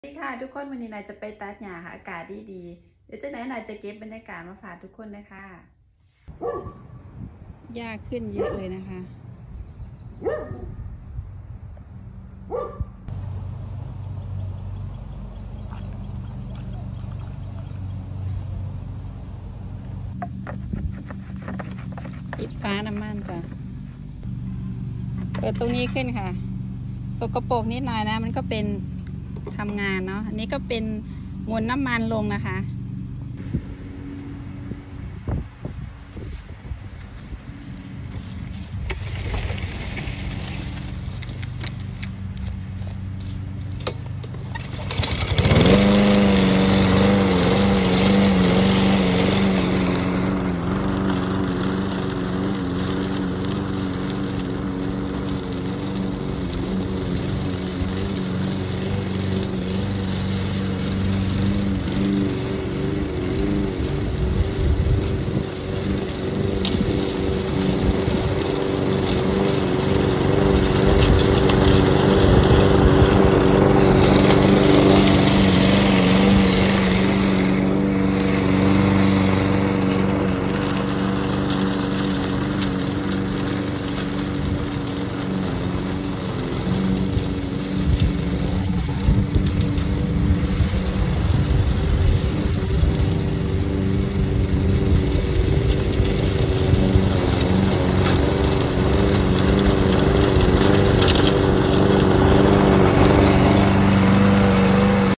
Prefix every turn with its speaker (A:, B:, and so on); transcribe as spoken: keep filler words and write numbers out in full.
A: สวัสดีค่ะทุกคนวันนี้นายจะไปตัดหญ้าค่ะอากาศดีดีเดี๋ยวจะไหนนายจะเก็บบรรยากาศมาฝากทุกคนนะคะหญ้าขึ้นเยอะเลยนะคะปิดฟ้าน้ำมันจ้ะเปิดตรงนี้ขึ้นค่ะสกปรกนิดหน่อยนะมันก็เป็นทำงานเนาะอันนี้ก็เป็นมวลน้ำมันลงนะคะ